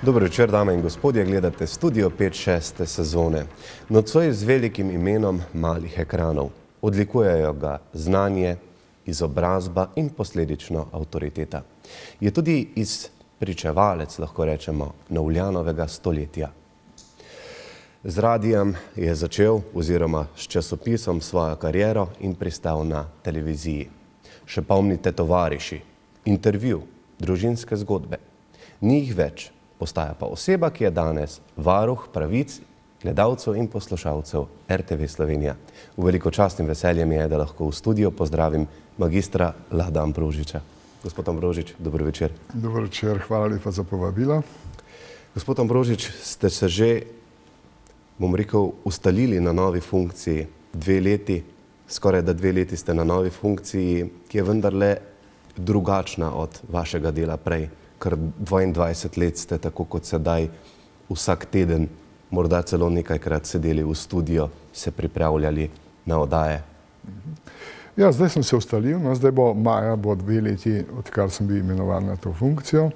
Dobro večer, dame in gospodje, gledate Studio 5 6. sezone. Nocoj z velikim imenom malih ekranov. Odlikujejo ga znanje, izobrazba in posledično avtoriteta. Je tudi izpričevalec, lahko rečemo, Novljanovega stoletja. Z radijem je začel oziroma s časopisom svojo kariero in pristal na televiziji. Še pomnite tovariši, intervju, družinske zgodbe. Ni jih več. Postaja pa oseba, ki je danes varuh pravic gledalcev in poslušalcev RTV Slovenija. V veliko čast in veselje mi je, da lahko v studiu pozdravim magistra Lada Ambrožiča. Gospod Ambrožič, dobro večer. Dobro večer, hvala lepa za povabilo. Gospod Ambrožič, ste se že, bom rekel, ustalili na novi funkciji 2 leti, skoraj da 2 leti ste na novi funkciji, ki je vendarle drugačna od vašega dela prej. Kar 22 let ste, tako kot sedaj, vsak teden, morda celo nekajkrat sedeli v studio, se pripravljali na oddaje. Ja, zdaj sem se ustalil, no, zdaj bo maja, bo 2 leti, odkar sem bil imenovan na to funkcijo.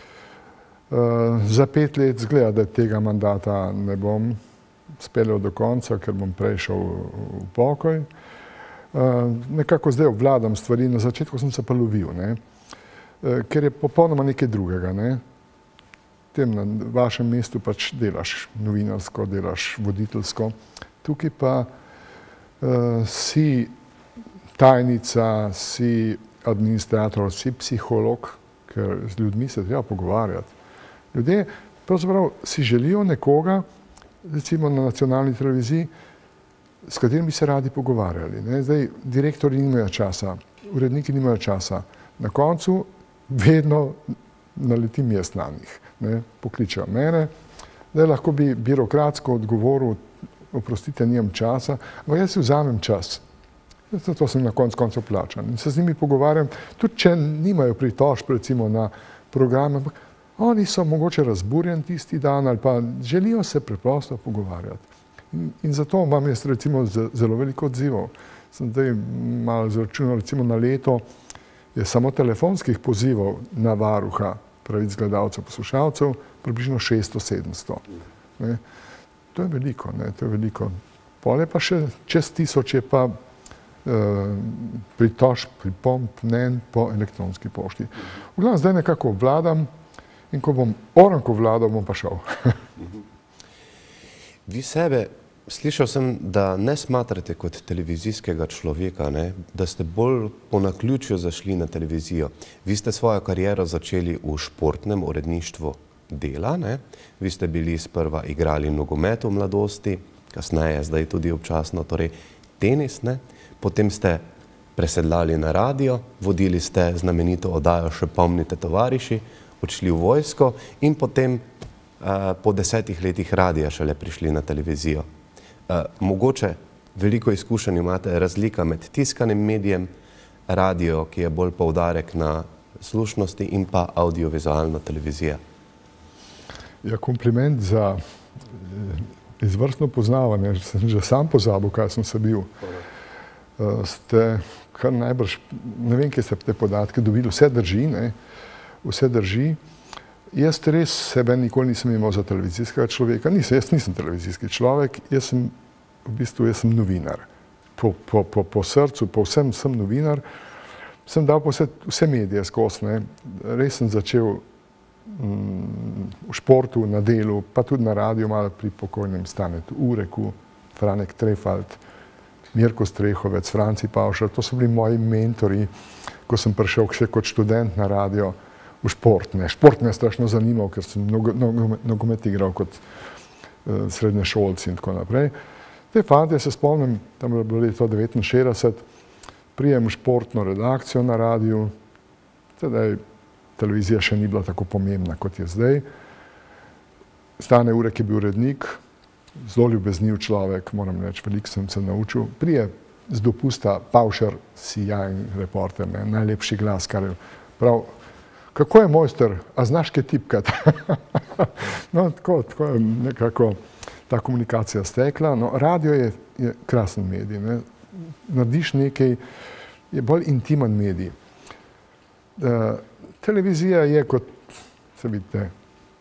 Za 5 let zgleda, da tega mandata ne bom speljal do konca, ker bom prej šel v pokoj. Nekako zdaj obvladam stvari, na začetku sem se pa lovil, ne. Ker je popolnoma nekaj drugega. Tem na vašem mestu pač delaš novinarsko, delaš voditeljsko. Tukaj pa si tajnica, si administrator, si psiholog, ker z ljudmi se treba pogovarjati. Ljudje pravzaprav si želijo nekoga, recimo na nacionalni televiziji, s katerim bi se radi pogovarjali. Zdaj, direktorji nimajo časa, uredniki nimajo časa. Na koncu vedno naletim jaz na njih. Pokličejo mene, da lahko bi birokratsko odgovoril, oprostite, nimam časa, ampak jaz si vzamem čas. Zato sem na koncu plačan. In se z njimi pogovarjam, tudi če nimajo pritožb recimo na program, ampak oni so mogoče razburjeni tisti dan ali pa želijo se preprosto pogovarjati. In zato imam jaz recimo zelo veliko odzivov. Sem zdaj malo izračunal, recimo na leto je samo telefonskih pozivov na varuha pravic gledalcev, poslušalcev približno 600-700. To je veliko, to je veliko. Pol je pa še čez 1000 je pa pritožb, pripomb, mnenj po elektronski pošti. V glavnem zdaj nekako obvladam in ko bom oranko vladal, bom pa šel. Vi sebe, slišal sem, da ne smatrate kot televizijskega človeka, da ste bolj po naključju zašli na televizijo. Vi ste svojo kariero začeli v športnem uredništvu Dela. Vi ste bili sprva igrali nogomet v mladosti, kasneje, zdaj tudi občasno, torej tenis. Potem ste presedlali na radio, vodili ste znamenito oddajo Še pomnite tovariši, odšli v vojsko in potem po 10 letih radija šele prišli na televizijo. Mogoče veliko izkušenj imate, razlika med tiskanim medijem, radio, ki je bolj poudarek na slušnosti, in pa audiovizualna televizija. Ja, kompliment za izvrstno poznavanje. Sem že sam pozabil, kaj sem se bil. Ste kar najbrž, ne vem, kje ste te podatke dobili, vse drži, vse drži. Jaz res sebe nikoli nisem imel za televizijskega človeka. Jaz nisem televizijski človek, jaz sem novinar. Po srcu, po vsem sem novinar. Sem dal vse medije skozi. Res sem začel v športu, na Delu, pa tudi na radiju, malo pri pokojnem Stanetu Ureku, Franek Trefalt, Mirko Strehovec, Franci Pavšar. To so bili moji mentori, ko sem prišel še kot študent na radio v šport. Šport me je strašno zanimal, ker sem nogomet igral kot srednješolci in tako naprej. Te fante se spomnim, tam je bilo leto 1969, prijem v športno redakcijo na radiju, sedaj televizija še ni bila tako pomembna, kot je zdaj. Stane Urek je bil urednik, zelo ljubezniv človek, moram reči, veliko sem se naučil. Prije z dopusta Pavšar, sijajen reporter, najlepši glas, kar je prav. Kako je mojster, a znaš kaj tipkati? No, tako je nekako ta komunikacija stekla. No, radio je krasen medij. Narediš nekaj, je bolj intimen medij. Televizija je, kot se vidite,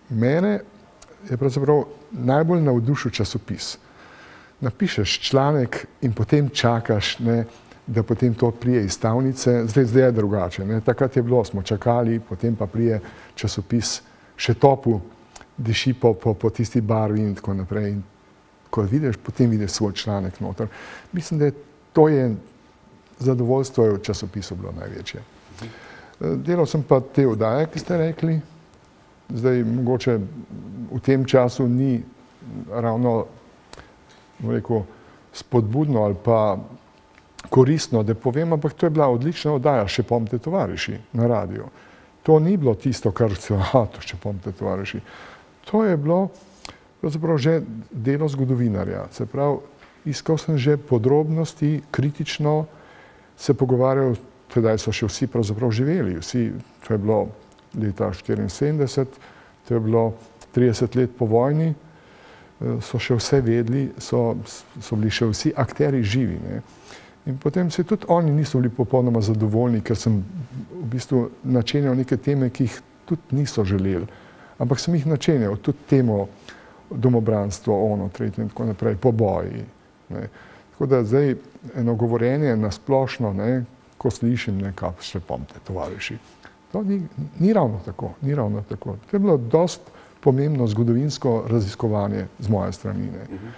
mene je pravzaprav najbolj navdušil časopis. Napišeš članek in potem čakaš, ne, da potem to prije iz stavnice. Zdaj je drugače. Ne. Takrat je bilo, smo čakali, potem pa prije časopis še topu, diši po tisti barvi in tako naprej. In ko vidiš, potem vidiš svoj članek noter. Mislim, da to je zadovoljstvo v časopisu bilo največje. Delal sem pa te oddaje, ki ste rekli. Zdaj, mogoče v tem času ni ravno, rekel, spodbudno ali pa koristno, da povem, ampak to je bila odlična oddaja, Še pomte tovariši na radiju. To ni bilo tisto, kar se, to Še pomte tovariši. To je bilo pravzaprav že delo zgodovinarja. Se pravi, iskal sem že podrobnosti, kritično se pogovarjal, tedaj so še vsi pravzaprav živeli. Vsi, to je bilo leta 1974, to je bilo 30 let po vojni, so še vse vedeli, so bili še vsi akteri živi. Ne. In potem se tudi oni niso bili popolnoma zadovoljni, ker sem v bistvu načenjal neke teme, ki jih tudi niso želeli. Ampak sem jih načenjal, tudi temo domobranstvo, ono, tretje in tako naprej, poboji. Ne. Tako da zdaj eno govorenje nasplošno, ne, ko slišim nekaj, Še pomte tovariši. To ni ravno tako, ni ravno tako. To je bilo dosti pomembno zgodovinsko raziskovanje z moje strani.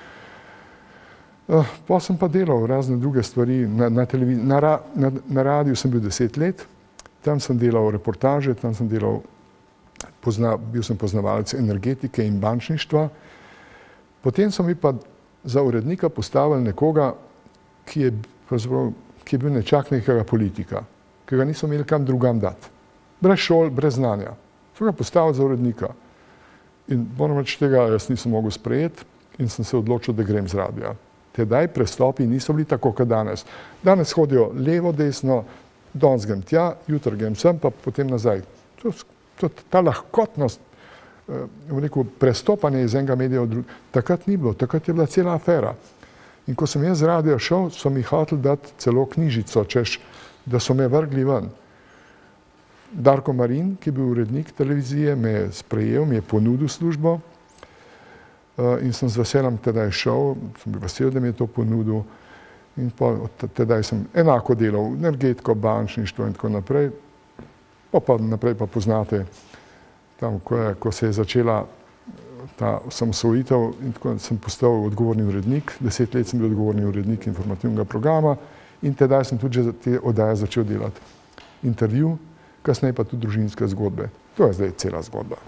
Pa sem pa delal razne druge stvari. Na radiju sem bil 10 let, tam sem delal reportaže, tam sem delal, bil sem poznavalec energetike in bančništva. Potem so mi pa za urednika postavili nekoga, ki je bil nečak nekega politika, ki ga niso imeli kam drugam dati. Brez šol, brez znanja. So ga postavili za urednika. In moram reči, tega jaz nisem mogel sprejeti in sem se odločil, da grem z radija. Tedaj prestopi niso bili tako, kot danes. Danes hodijo levo, desno, danes grem tja, jutri grem sem, pa potem nazaj. Ta lahkotnost, prestopanje iz enega medija v drugega, takrat ni bilo, takrat je bila cela afera. In ko sem jaz z radija šel, so mi hoteli dati celo knjižico, češ, da so me vrgli ven. Darko Marin, ki je bil urednik televizije, me je sprejel, mi je ponudil službo in sem z veseljem tedaj šel, sem bil vesel, da mi je to ponudil in tedaj sem enako delal energetiko, bančništvo in tako naprej. Pa naprej pa poznate, tam, ko se je začela ta osamosvojitev in tako sem postal odgovorni urednik, 10 let sem bil odgovorni urednik informativnega programa in tedaj sem tudi že te oddaje začel delati. Intervju, kasneje pa tudi družinske zgodbe. To je zdaj cela zgodba.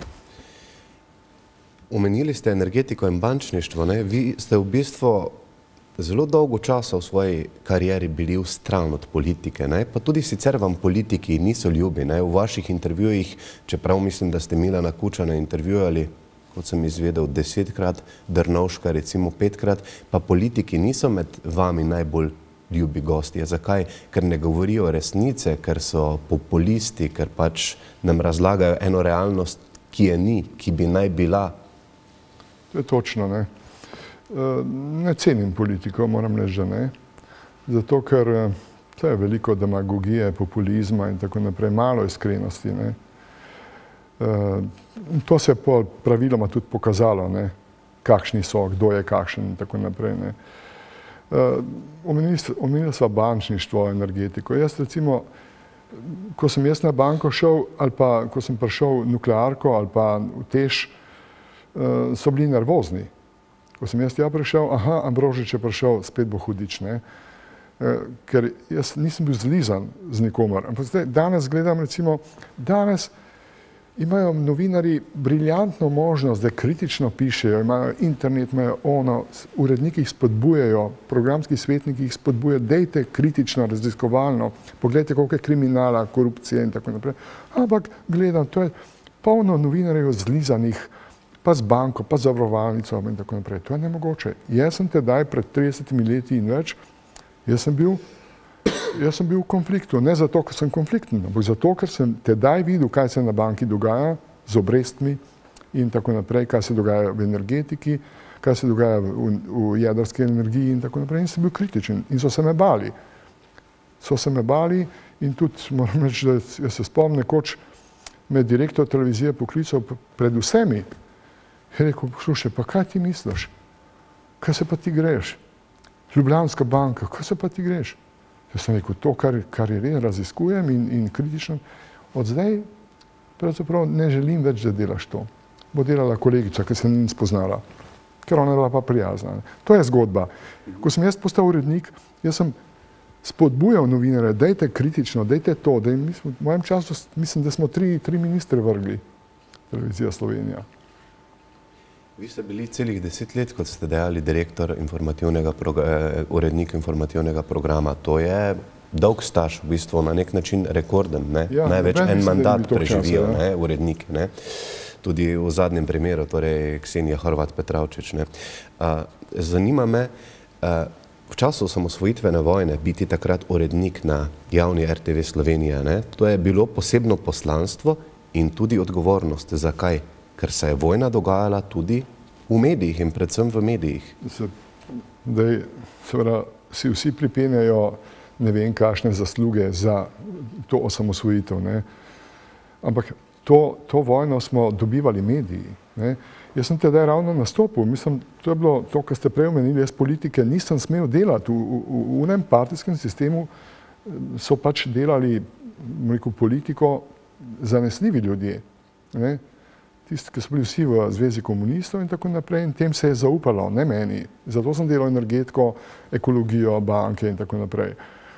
Omenili ste energetiko in bančništvo. Ne? Vi ste v bistvu zelo dolgo časa v svoji karieri bili vstran od politike. Ne? Pa tudi sicer vam politiki niso ljubi. Ne? V vaših intervjujih, čeprav mislim, da ste Milana Kučana intervjuvali, kot sem izvedel, 10-krat, Drnovška recimo 5-krat, pa politiki niso med vami najbolj ljubi gostje. Zakaj? Ker ne govorijo resnice, ker so populisti, ker pač nam razlagajo eno realnost, ki je ni, ki bi naj bila. To je točno, ne. Ne cenim politikov, moram reči, da ne. Zato, ker to je veliko demagogije, populizma in tako naprej, malo iskrenosti, ne. To se je praviloma tudi pokazalo, ne, kakšni so, kdo je kakšen in tako naprej, ne. Omenili sva bančništvo, energetiko. Jaz recimo, ko sem jaz na banko šel ali pa ko sem prišel v nuklearko ali pa v TEŠ, so bili nervozni. Ko sem jaz tja prišel, Ambrožič je prišel, spet bo hudič, ne. Ker jaz nisem bil zlizan z nikomer. Ampak zdaj, danes gledam recimo, danes imajo novinarji briljantno možnost, da kritično pišejo, imajo internet, imajo ono, uredniki jih spodbujajo, programski svetniki jih spodbujajo, dejte kritično, raziskovalno, pogledajte, koliko je kriminala, korupcije in tako naprej. Ampak gledam, to je polno novinarjev zlizanih, pa z banko, pa z zavarovalnico in tako naprej. To je nemogoče. Jaz sem tedaj pred 30 leti in več, jaz sem bil v konfliktu, ne zato, ker sem konflikten, ampak zato, ker sem tedaj videl, kaj se na banki dogaja z obrestmi in tako naprej, kaj se dogaja v energetiki, kaj se dogaja v jedrski energiji in tako naprej. In sem bil kritičen in so se me bali. So se me bali in tudi, moram reči, da jaz se spomnim, nekoč me direktor televizije poklical pred vsemi. Je rekel, poslušaj, pa kaj ti misliš? Kaj se pa ti greš? Ljubljanska banka, kaj se pa ti greš? Jaz sem rekel, to, kar je res, raziskujem in kritično. Od zdaj pravzaprav ne želim več, da delaš to. Bo delala kolegica, ki se ni spoznala, ker ona je bila pa prijazna. To je zgodba. Ko sem jaz postal urednik, jaz sem spodbujal novinare, dajte kritično, dajte to. V mojem času mislim, da smo tri ministre vrgli, Televizija Slovenija. Vi ste bili celih 10 let, kot ste dejali, direktor urednik informativnega programa. To je dolg staž, v bistvu na nek način rekorden, ne? Ja, največ en mandat preživijo, ne? Uredniki. Ne? Tudi v zadnjem primeru, torej Ksenija Horvat Petravčič. Ne? Zanima me, v času osamosvojitvene vojne biti takrat urednik na javni RTV Slovenija, ne? To je bilo posebno poslanstvo in tudi odgovornost. Zakaj? Ker se je vojna dogajala tudi v medijih in predvsem v medijih. Seveda si vsi pripenjajo ne vem kakšne zasluge za to osamosvojitev. Ne? Ampak to vojno smo dobivali mediji. Ne? Jaz sem tedaj ravno nastopil. Mislim, to je bilo to, kar ste prej omenili, jaz politike nisem smel delati. V enem partijskem sistemu so pač delali politiko zanesljivi ljudje. Ne? Tisti, ki so bili vsi v zvezi komunistov in tako naprej, in tem se je zaupalo, ne meni. Zato sem delal energetiko, ekologijo, banke in tako naprej.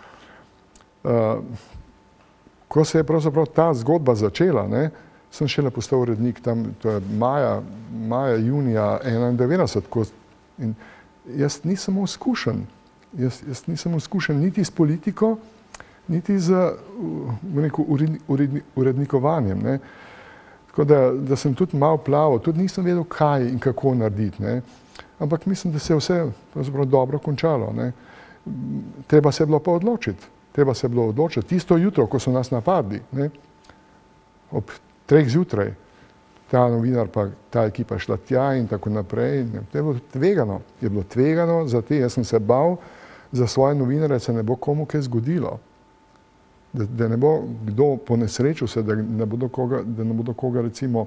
Ko se je pravzaprav ta zgodba začela, ne, sem šele postal urednik tam, to je maja, junija 1991. In jaz nisem izkušen. Jaz nisem izkušen niti s politiko, niti z urednikovanjem. Ne. Tako da sem tudi malo plaval, tudi nisem vedel, kaj in kako narediti. Ne. Ampak mislim, da se je vse dobro končalo. Ne. Treba se je bilo pa odločiti. Tisto jutro, ko so nas napadli, ne, ob 3 zjutraj, ta novinar pa ta ekipa šla tja in tako naprej. Je bilo tvegano za te, jaz sem se bal za svoje novinare, se ne bo komu kaj zgodilo. Da ne bo kdo ponesrečil se, da ne bodo koga recimo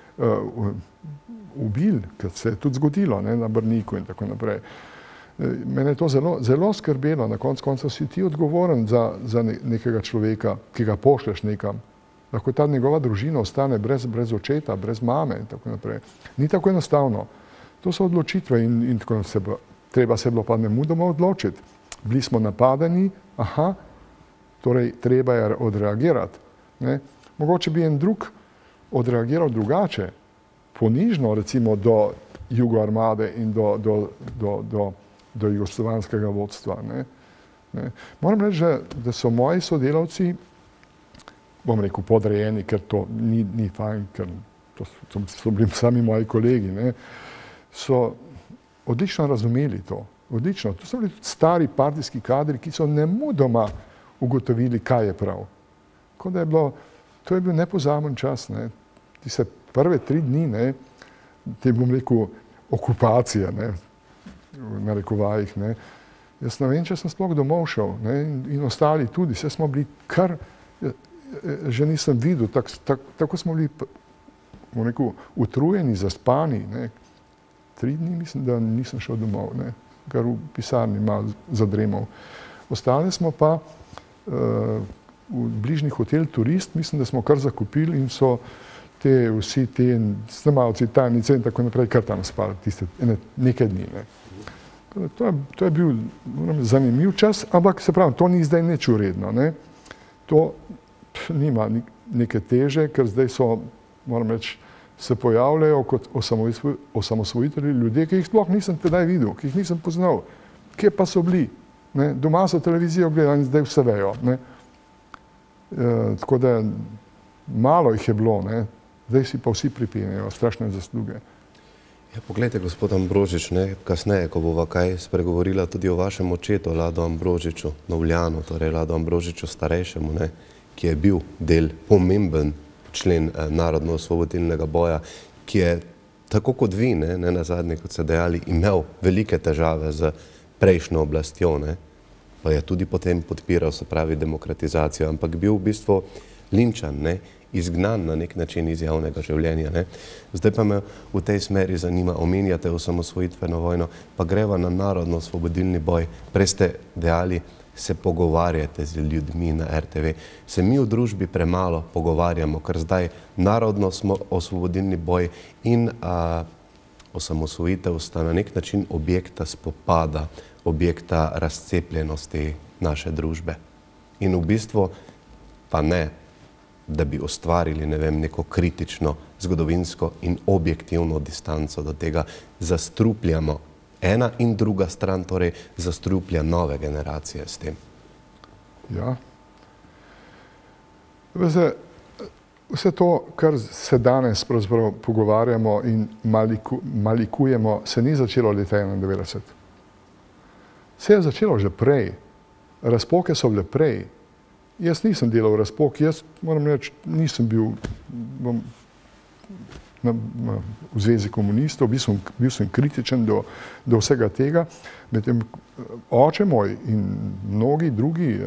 ubili, ker se je tudi zgodilo, ne, na Brniku in tako naprej. Mene je to zelo skrbelo, na koncu konca si ti odgovoren za nekega človeka, ki ga pošleš nekam. Lahko ta njegova družina ostane brez očeta, brez mame in tako naprej. Ni tako enostavno. To so odločitve in tako treba se bilo pa nemudoma odločiti. Bili smo napadeni, torej treba je odreagirati. Ne? Mogoče bi en drug odreagiral drugače, ponižno recimo do jugoarmade in do jugoslovanskega vodstva. Ne? Moram reči, da so moji sodelavci, bom rekel podrejeni, ker to ni fajn, ker to so bili sami moji kolegi, ne? So odlično razumeli to. Odlično. To so bili stari partijski kadri, ki so nemudoma ugotovili, kaj je prav. To je bil nepozaben čas. Ne? Tiste prve 3 dni, ne? Te bom rekel okupacije, ne? V narekovajih. Ne? Jaz ne vem, če sem sploh domov šel, ne? In ostali tudi. Vse smo bili kar, že nisem videl, tako smo bili bom rekel, utrujeni, zaspani. Ne? 3 dni mislim, da nisem šel domov, ne? Kar v pisarni malo zadremal. Ostali smo pa v bližnji hotel Turist, mislim, da smo kar zakupili in so vsi te snemalci, tajnice in tako naprej kar tam spali tiste nekaj dni. Ne. To je bil zanimiv čas, ampak se pravi, to ni zdaj nič uredno. Ne. To nima neke teže, ker zdaj so, moram reči, se pojavljajo kot osamosvojitelji ljudje, ki jih sploh nisem tedaj videl, ki jih nisem poznal. Kje pa so bili? Ne? Doma so televizijo gledali in zdaj vse vejo. Ne? Tako da malo jih je bilo, ne? Zdaj si pa vsi pripenjajo strašne zasluge. Ja, poglejte, gospod Ambrožič, ne? Kasneje, ko bova kaj spregovorila tudi o vašem očetu, Ladu Ambrožiču, Novljanu, torej Ladu Ambrožiču starejšemu, ne? Ki je bil del pomemben člen narodno-osvobodilnega boja, ki je, tako kot vi, ne nazadnje, kot ste dejali, imel velike težave z prejšnjo oblastjo, ne, pa je tudi potem podpiral, se pravi, demokratizacijo, ampak bil v bistvu linčan, ne, izgnan na nek način iz javnega življenja. Ne. Zdaj pa me v tej smeri zanima, omenjate osamosvojitveno vojno, pa greva na narodno-osvobodilni boj. Prej ste dejali, se pogovarjate z ljudmi na RTV. Se mi v družbi premalo pogovarjamo, ker zdaj narodno-osvobodilni boj in osamosvojitev sta na nek način objekta spopada, objekta razcepljenosti naše družbe. In v bistvu pa ne, da bi ustvarili, ne vem, neko kritično, zgodovinsko in objektivno distanco do tega, zastrupljamo. Ena in druga stran torej zastruplja nove generacije s tem. Ja. Vse to, kar se danes pravzaprav pogovarjamo in malikujemo, se ni začelo leta 1991. Se je začelo že prej. Razpoke so bile prej. Jaz nisem delal razpok, jaz moram reči, nisem bil v zvezi komunistov, bil sem kritičen do vsega tega. Medtem oče moj in mnogi drugi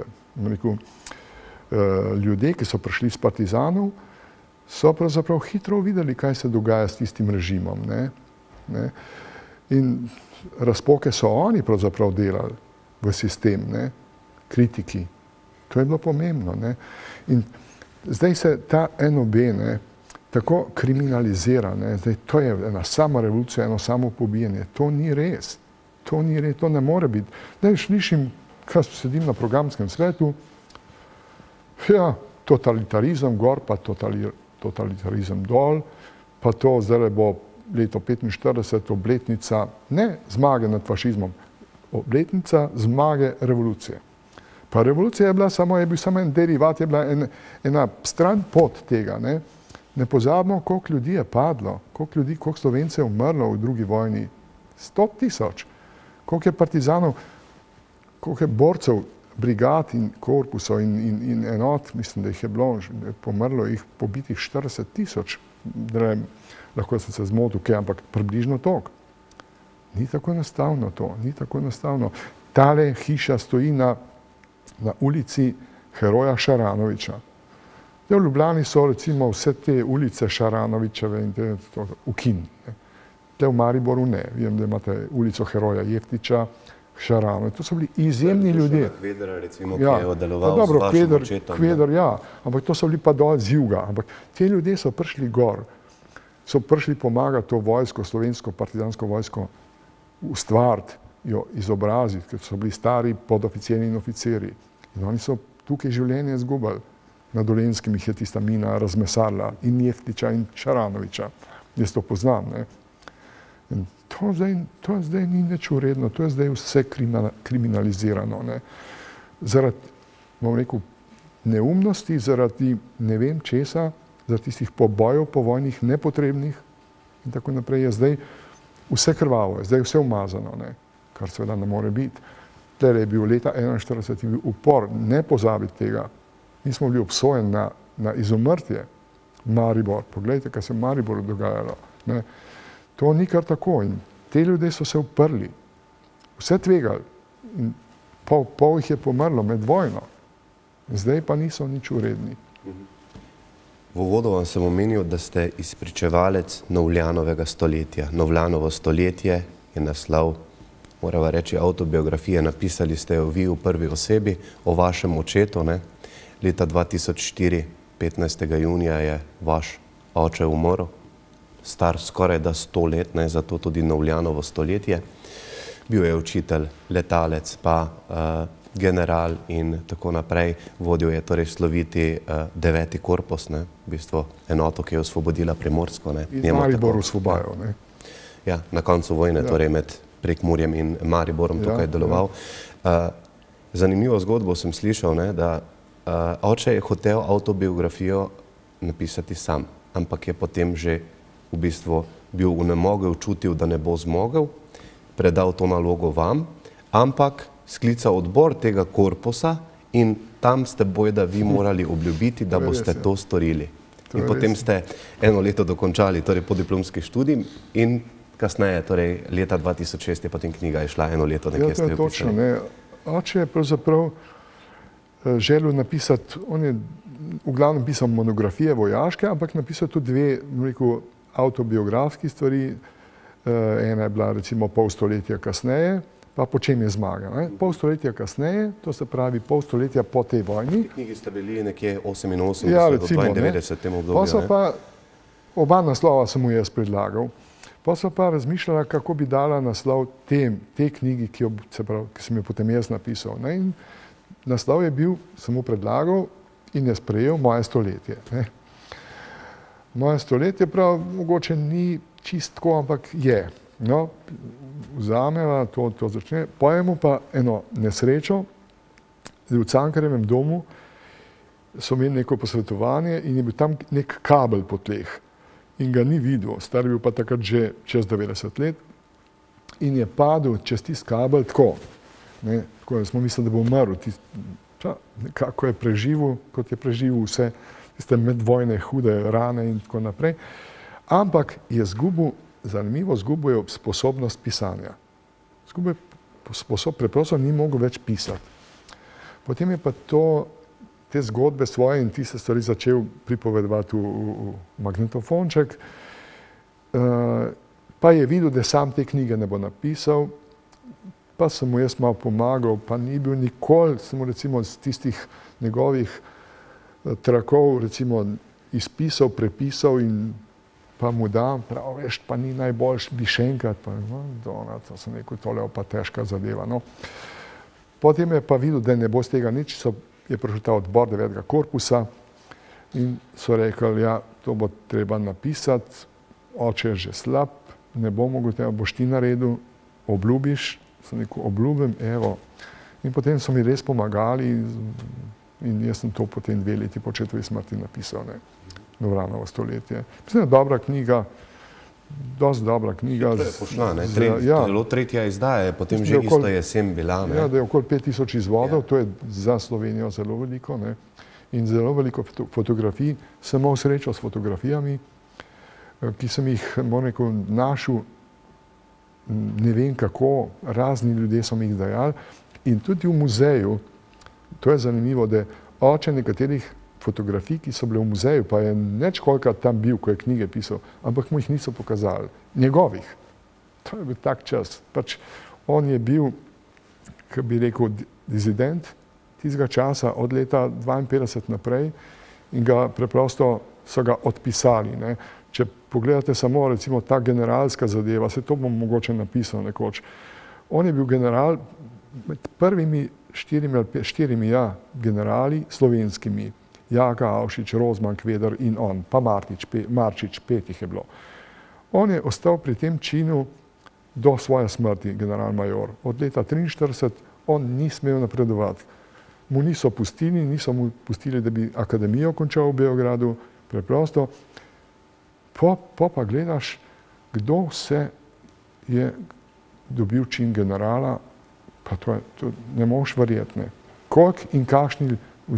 ljudje, ki so prišli iz partizanov, so pravzaprav hitro videli, kaj se dogaja s tistim režimom. In razpoke so oni pravzaprav delali v sistem, kritiki. To je bilo pomembno. In zdaj se ta NOB tako kriminalizira. Zdaj, to je ena sama revolucija, eno samo pobijanje. To ni res. To ni res, to ne more biti. Zdaj slišim, kaj sedim na programskem svetu, ja, totalitarizem gor, pa totalitarizem dol, pa to zdaj bo leto 45, obletnica, ne zmage nad fašizmom, obletnica zmage revolucije. Pa revolucija je bil samo en derivat, je bila ena stran pot tega. Ne pozabimo, koliko ljudi je padlo, koliko Slovencev je umrlo v drugi vojni. 100 000. Koliko je partizanov, koliko je borcev, brigad in korpusov in enot, mislim, da jih je bilo, pomrlo jih pobitih 40 000. Lahko sem se zmotil, ampak približno toliko. Ni tako enostavno to, ni tako enostavno. Tale hiša stoji na ulici heroja Šaranoviča. V Ljubljani so recimo vse te ulice Šaranovičeve in te ukinjene. Te v Mariboru ne. Vem, da imate ulico heroja Jeftiča, Šaranoviča. To so bili izjemni ljudje. Kvedra, recimo, ki je odeloval z vašim očetom. Kvedr, ja. Ampak to so bili pa dol z juga. Ampak te ljudje so prišli gor. So prišli pomagati to vojsko, slovensko partizansko vojsko, ustvariti, jo izobraziti, ker so bili stari podoficirji in oficirji. In oni so tukaj življenje izgubili. Na Dolenjskem jih je tista mina razmesarila in Jeftiča in Šaranoviča. Jaz to poznam. In to zdaj ni nič uredno, to je zdaj vse kriminalizirano. Zaradi, bom rekel, neumnosti, zaradi ne vem česa, zaradi tistih pobojev povojnih, nepotrebnih in tako naprej je zdaj vse krvavo, je zdaj vse umazano, kar seveda ne more biti. Tlele je bil leta 1941 je bil upor, ne pozabiti tega. Mi smo bili obsojeni na izumrtje. Maribor, poglejte, kaj se v Mariboru dogajalo. To ni kar tako in te ljudje so se uprli. Vse tvegali in pol jih je pomrlo med vojno. Zdaj pa niso nič uredni. V uvodu vam sem omenil, da ste izpričevalec Novljanovega stoletja. Novljanovo stoletje je naslov, morava reči, avtobiografije. Napisali ste jo vi v prvi osebi o vašem očetu. Leta 2004, 15. junija, je vaš oče umrl, star skoraj da 100 let, zato tudi Novljanovo stoletje. Bil je učitelj, letalec, pa general in tako naprej. Vodil je torej sloviti 9. korpus, v bistvu enoto, ki je osvobodila Primorsko. In Maribor osvobajal. Ja, na koncu vojne, torej med Prekmurjem in Mariborom tukaj deloval. Zanimivo zgodbo sem slišal, da oče je hotel avtobiografijo napisati sam, ampak je potem že v bistvu bil vnemogel, čutil, da ne bo zmogel, predal to nalogo vam, ampak sklical odbor tega korpusa in tam ste bojda vi morali obljubiti, da boste to storili. In potem ste eno leto dokončali, torej podiplomski študij in kasneje, torej leta 2006 je potem knjiga išla, eno leto nekje ste jo pisali. Točno, oče je pravzaprav želel napisati, on je v glavnem pisal monografije vojaške, ampak napisal tudi dve, rekel, avtobiografski stvari. Ena je bila recimo pol stoletja kasneje, pa Po čem je zmaga. Ne? Pol stoletja kasneje, to se pravi pol stoletja po tej vojni. Ti knjigi ste bili nekje 88 ja, do recimo, 92 tem obdobju. Pa oba naslova sem mu jaz predlagal. Pa so pa razmišljala, kako bi dala naslov te knjigi, ki sem jo potem jaz napisal. Ne? In naslov je bil, sem mu predlagal in je sprejel Moje stoletje. Ne? Moje stoletje prav mogoče ni čistko, ampak je. No, vzameva, to začne. Pojemo pa eno nesrečo. V Cankarjevem domu so imeli neko posvetovanje in je bil tam nek kabel po tleh. In ga ni videl, star bil pa takrat že čez 90 let. In je padel čez tisti kabel tako. Ne, tako smo mislili, da bo umrl. Nekako je preživel, kot je preživel vse tiste medvojne hude rane in tako naprej. Ampak je zanimivo zgubil je sposobnost pisanja. Preprosto ni mogel več pisati. Potem je pa te zgodbe svoje in tiste stvari začel pripovedovati v magnetofonček. Pa je videl, da sam te knjige ne bo napisal, pa sem mu jaz malo pomagal, pa ni bil nikoli, sem mu recimo z tistih njegovih trakov recimo izpisal, prepisal in pa mu dam, prav, veš, pa ni najboljš, bi še enkrat, pa to sem rekel, tole pa težka zadeva. No. Potem je pa videl, da ne bo z tega nič, je prišel ta odbor 9. korpusa in so rekli, ja, to bo treba napisati, oče je že slab, ne bo mogel tega, boš ti naredil, obljubiš, sem rekel, obljubim, evo. In potem so mi res pomagali in jaz sem to potem 2 leti po četovi smrti napisal, ne. Dobranovo stoletje. Mislim, da je dobra knjiga, dosti dobra knjiga. To je pošla, ne? Zelo tretja izdaja je potem že ista jesen bila, ne? Ja, da je okoli 5000 izvodov, to je za Slovenijo zelo veliko, ne? In zelo veliko fotografij. Sem imel srečo s fotografijami, ki sem jih, moram rekel, našel, ne vem kako, razni ljudje so mi jih dajali. In tudi v muzeju, to je zanimivo, da oče nekaterih fotografij, ki so bile v muzeju, pa je neč kolikrat tam bil, ko je knjige pisal, ampak mu jih niso pokazali. Njegovih. To je bil tak čas. Pač on je bil, kako bi rekel, dizident tistega časa od leta 52 naprej in ga preprosto so ga odpisali. Ne. Če pogledate samo recimo ta generalska zadeva, se to bom mogoče napisal nekoč. On je bil general med prvimi 4 generali slovenskimi. Jaka, Avšič, Rozman, Kveder in on, pa Marčič, 5 jih je bilo. On je ostal pri tem činu do svoje smrti, general-major. Od leta 1943 on ni smel napredovati. Mu niso pustili, da bi akademijo končal v Beogradu, preprosto. Pa gledaš, kdo vse je dobil čin generala, pa to ne moš verjeti. Koliko in kakšni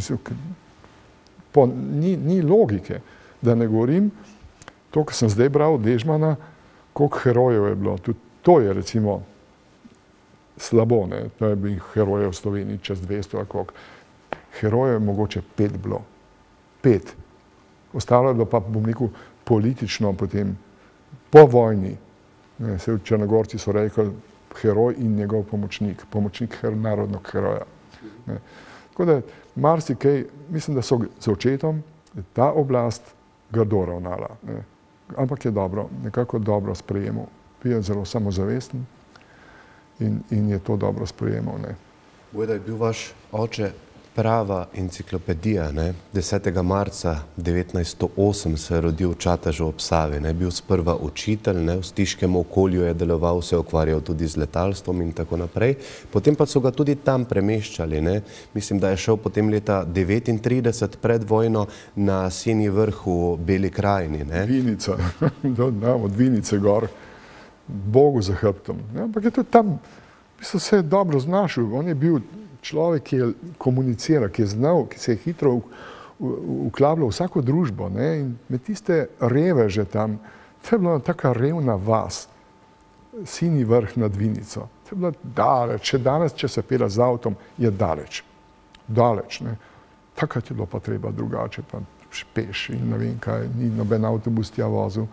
ni logike, da ne govorim, to, kar sem zdaj bral od Dežmana, koliko herojev je bilo. Tudi to je recimo slabo, ne? To je bil herojev v Sloveniji čez 200 ali koliko. Herojev je mogoče 5 bilo. 5. Ostalo je bilo pa, bom rekel, politično potem, po vojni. Se v Črnogorci so rekli heroj in njegov pomočnik narodnog heroja. Ne? Tako da marsikaj, mislim, da so z očetom ta oblast grdo ravnala. Ne. Ampak je dobro, nekako dobro sprejemal. Bil je zelo samozavesten in je to dobro sprejemal. Ne. Bojda je bil vaš oče prava enciklopedija. Ne. 10. marca 1908 se je rodil v Čatežu ob Savi. Ne. Bil sprva učitelj, ne. V stiškem okolju je deloval, se je ukvarjal tudi z letalstvom in tako naprej. Potem pa so ga tudi tam premeščali. Ne. Mislim, da je šel potem leta 1939 pred vojno na Senji vrh v Beli krajini. Ne. Vinica, od Vinice gor, Bogu za hrbtom. Ampak je tudi tam, mislim, se je dobro znašel. On je bil človek, ki je komuniciral, ki je znal, ki se je hitro vklapljal v vsako družbo. Ne? In med tiste reveže tam, to je bila taka revna vas, Senji vrh nad Vinico. To je bila daleč, še danes, če se pela z avtom, je daleč. daleč. Ne. Takrat je bilo pa treba drugače, pa peš in ne vem kaj, ni noben avtobus tja vozil.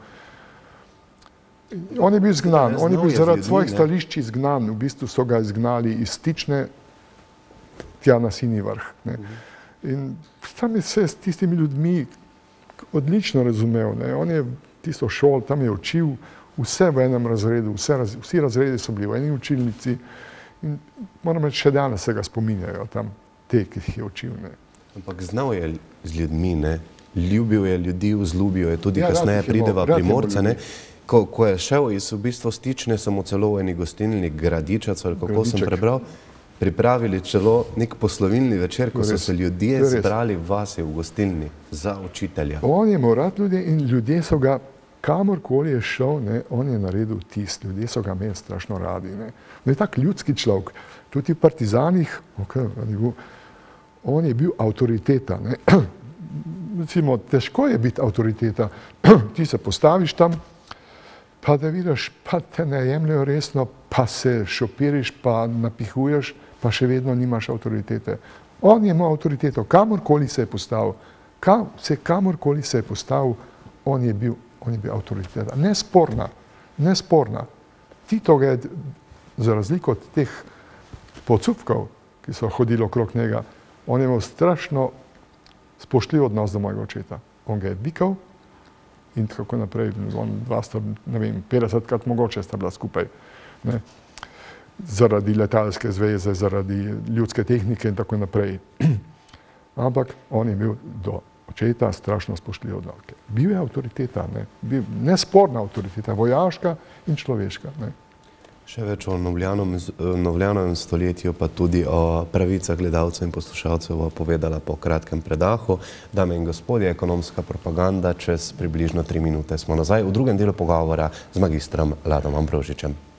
On je bil izgnan, on je bil zaradi svojih stališč izgnan, v bistvu so ga izgnali iz Stične tja na Sinji Vrh. Ne. In tam je se s tistimi ljudmi odlično razumel. Ne. On je tisto šol, tam je učil, vse v enem razredu, vsi razredi so bili v eni učilnici in moram reči, še danes se ga spominjajo tam te, ki jih je učil. Ne. Ampak znal je z ljudmi, ne. Ljubil je ljudi, vzljubil je tudi kasneje prideva Primorca, ne. Ko je šel iz v bistvu Stične, so mu celo v eni gostilni Gradičac, ali kako sem prebral, pripravili celo nek poslovilni večer, ko so se ljudje zbrali vasi v gostilni za učitelja. On je imel rad ljudje in ljudje so ga, kamorkoli je šel, ne, on je naredil tist, ljudje so ga imeli strašno radi. Ne. On je tak ljudski človek, tudi v partizanih, on je bil avtoriteta. Ne. Recimo, težko je biti avtoriteta. Ti se postaviš tam, pa da vidiš, pa te ne jemljajo resno, pa se šopiriš, pa napihuješ, pa še vedno nimaš avtoritete. On je imel avtoriteto, kamorkoli se je postavil. Kamorkoli se je postavil, on je bil avtoriteta. Nesporna, nesporna. Tito ga je, za razliko od teh pocupkov, ki so hodili okrog njega, on je imel strašno spoštljiv odnos do mojega očeta. On ga je vikal in tako naprej. On dva sta, ne vem, 50krat mogoče sta bila skupaj. Ne. Zaradi letalske zveze, zaradi ljudske tehnike in tako naprej. Ampak on je imel do očeta strašno spoštljiv odnos. Bil je avtoriteta, ne. Nesporna avtoriteta, vojaška in človeška. Ne. Še več o Novljanovem stoletju, pa tudi o pravicah gledalcev in poslušalcev bo povedala po kratkem predahu. Dame in gospodje, ekonomska propaganda, čez približno 3 minute smo nazaj v drugem delu pogovora z magistrom Ladom Ambrožičem.